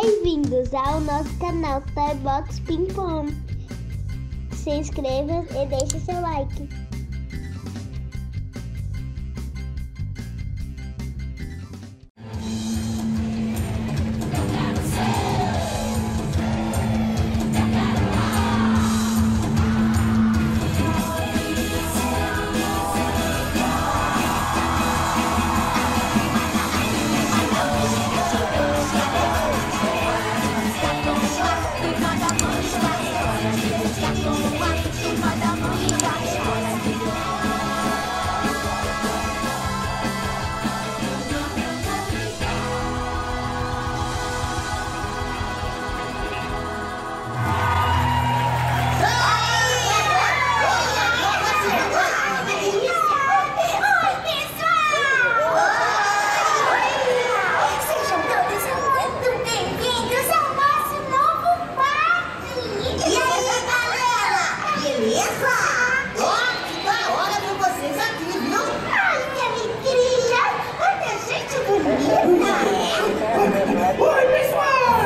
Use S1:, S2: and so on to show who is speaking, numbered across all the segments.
S1: bem-vindos ao nosso canal Toy Box Ping Pong. Se inscreva e deixe seu like.
S2: Oi, pessoal!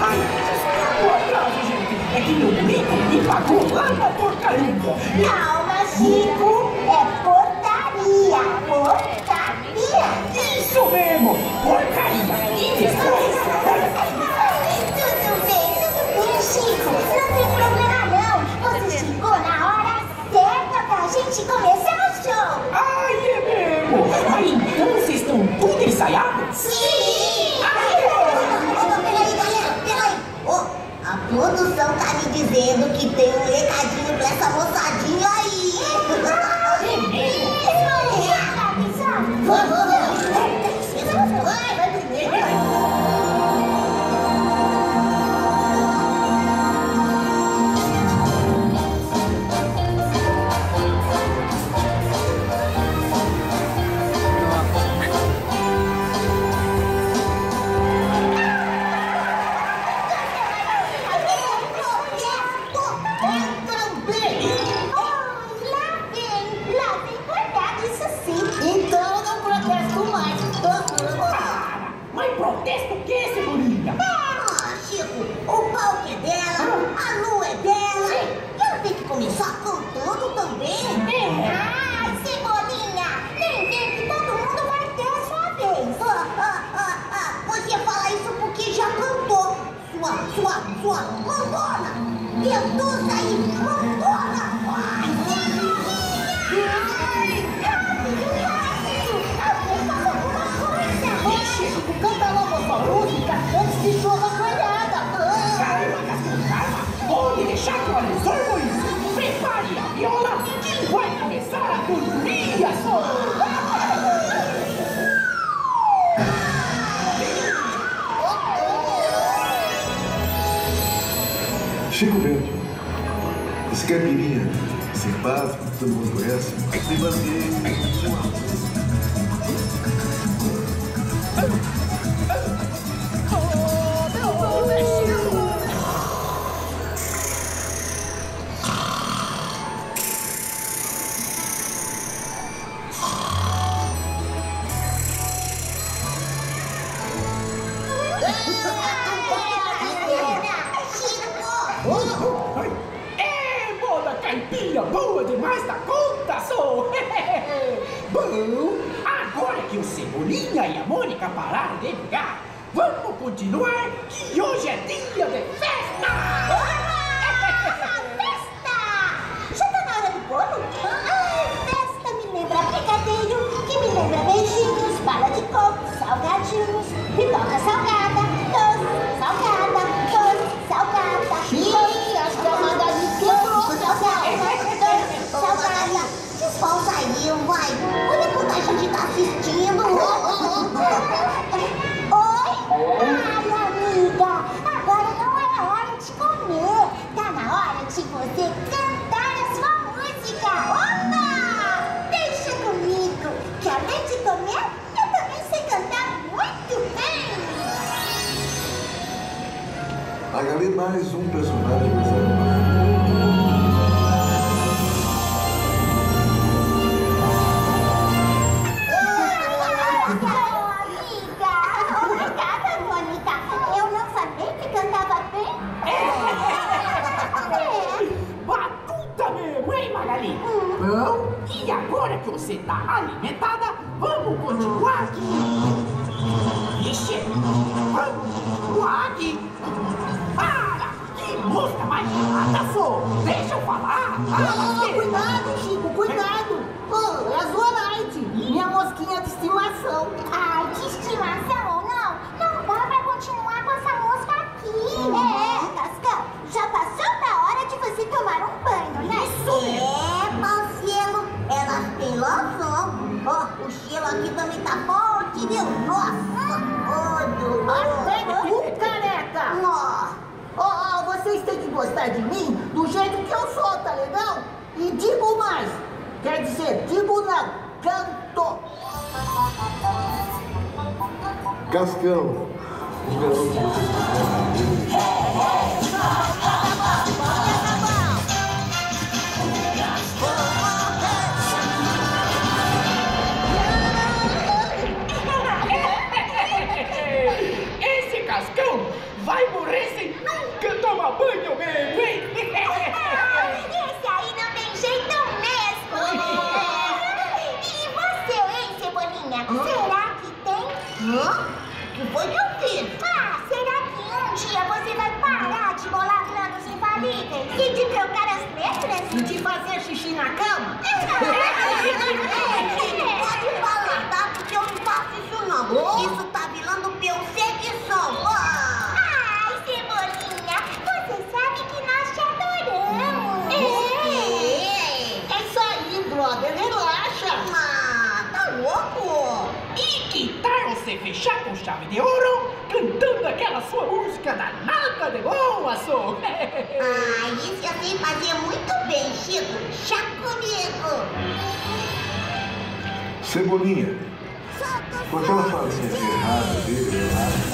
S2: É que meu rico me pagou lá na porcaria.
S3: Calma, Chico. É portaria. Portaria.
S2: Isso mesmo! Porcaria! E depois?
S3: Tudo bem, Chico. Não tem problema não. Você chegou na hora certa pra gente começar o show.
S2: Ai, é mesmo! Mas então vocês estão tudo ensaiados?
S3: Sim! Peraí, galera, peraí. A produção tá me dizendo que tem um recadinho pra essa moçadinha aí. Vamos. Vai primeiro.
S2: Protesto o quê, Cebolinha?
S3: Chico, o palco é dela, a lua é dela. E ela tem que começar cantando também. Cebolinha, nem vem que todo mundo vai ter a sua vez. Você fala isso porque já cantou. Sua mandona. Medusa aí, mandona. Chico, canta logo a sua música antes de chuva canhada.
S2: Calma. Pode deixar que eu resolvo isso. Prepare a viola que vai começar a dormir só.
S4: Chico Bento, esse caipirinha simpático, que todo mundo conhece, tem bandeira.
S2: Caipira boa demais da conta, sou! Bom, agora que o Cebolinha e a Mônica pararam de brigar, vamos continuar, que hoje é dia de festa!
S3: Festa! Já tá na hora do bolo? Festa me lembra brigadeiro, que me lembra beijinhos, bala de coco, salgadinhos, pipoca salgada, doce, salgada, acho que a Magali quebrou, salgada. Desfalta aí, vai. Olha quanta gente tá assistindo. Oi? Ai, amiga, agora não é hora de comer. Tá na hora de você cantar a sua música. Opa! Deixa comigo, que além de comer, eu também sei cantar muito bem.
S4: A Gabi mais um personagem reservado.
S3: Amiga, obrigada, Mônica. Eu não falei que
S2: está alimentada, vamos continuar aqui. Ixi, vamos continuar aqui. Para! Que mosca mais chata, sou! Deixa eu falar!
S5: Cuidado, Chico, cuidado! Oh, é a Zoraide, minha mosquinha de estimação.
S3: Ai, de estimação ou não, não dá pra continuar com essa mosca aqui. Cascão, já passou da hora de você tomar um banho, né?
S5: Marcelo, ela tem razão. Ó, o gelo aqui também tá forte, viu? Nossa! Até tu, careca! Ó, vocês têm que gostar de mim do jeito que eu sou, tá legal? E digo mais, quer dizer, digo não, canto.
S4: Cascão, o garoto que você
S2: Esse Cascão vai morrer sem nunca tomar banho mesmo, hein?
S3: Esse aí não tem jeito mesmo. E você, hein, Cebolinha? Será que tem?
S5: O que foi que eu fiz?
S3: Será que um dia você vai parar de bolar planos infalíveis e de trocar as letras?
S5: E de fazer xixi na cama?
S3: Pode
S5: falar, tá? Porque eu não faço isso não. Isso tá virando perseguição.
S3: Ai, Cebolinha, você sabe que nós te adoramos.
S5: É isso aí, brother, relaxa. Tá louco?
S2: E que tal você fechar com chave de ouro, cantando aquela sua música danada de boa, sou?
S5: Isso eu sei fazer muito bem, Chico. Chá comigo.
S4: Cebolinha, com aquela falinha de errada dele,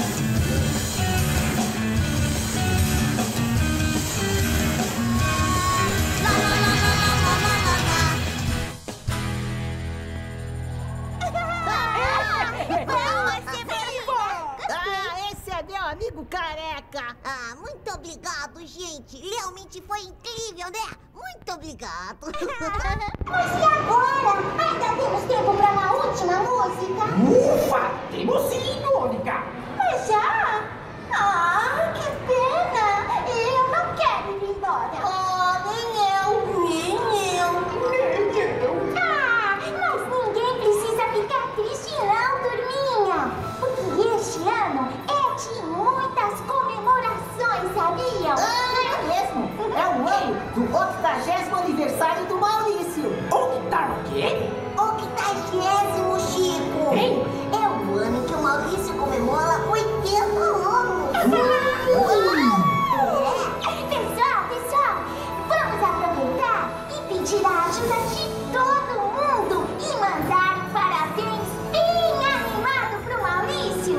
S5: Esse é meu amigo careca.
S6: Muito obrigado, gente. Realmente foi incrível, né? Muito obrigado.
S3: Mas e agora? Ainda temos tempo para uma última música?
S2: Ufa! Temos sim, Mônica!
S3: Mas já? Que pena! Eu não quero ir embora.
S5: Nem eu.
S3: Mas ninguém precisa ficar triste não, turminha. Porque este ano é de muitas comemorações, sabiam?
S5: É mesmo. É o ano do 80º aniversário do Maurício.
S2: O quê?
S5: 80º, Chico.
S2: Hein?
S5: É o ano que o Maurício comemora 80 anos.
S3: Pessoal, vamos aproveitar e pedir a ajuda de todo mundo e mandar um parabéns bem animado pro Maurício.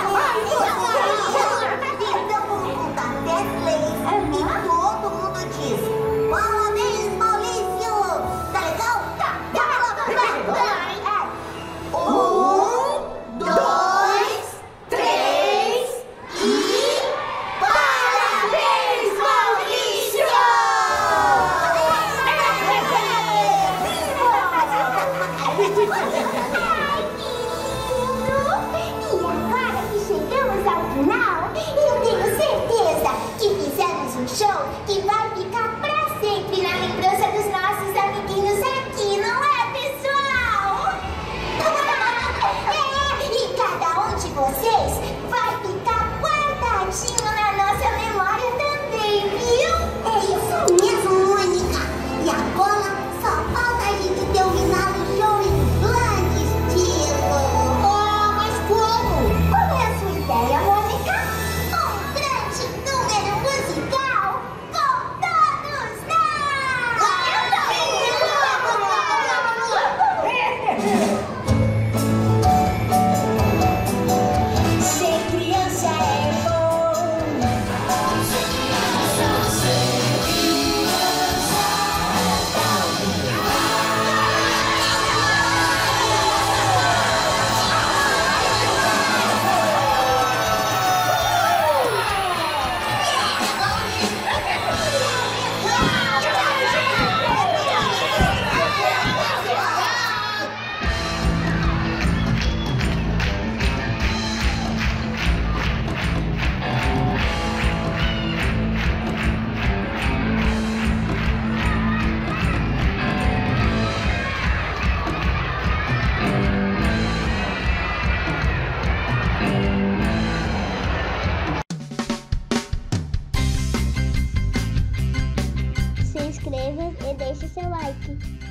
S5: Então vamos contar 10 leis e todo mundo diz: parabéns, Maurício! Tá legal?
S3: Tá.
S5: Vai. 1, 2, 3 e parabéns, Maurício!
S3: Ai, que lindo! E agora que chegamos ao final, eu tenho certeza que fizemos um show que vai ficar pra sempre na lembrança dos nossos amiguinhos aqui, não é, pessoal? E cada um de vocês vai ficar guardadinho na nossa memória também, viu?
S6: É isso mesmo, Mônica. E agora só falta a gente terminar o show em grande estilo.
S3: Mas como? Qual é a sua ideia, Mônica?
S6: Um grande número musical com
S1: like.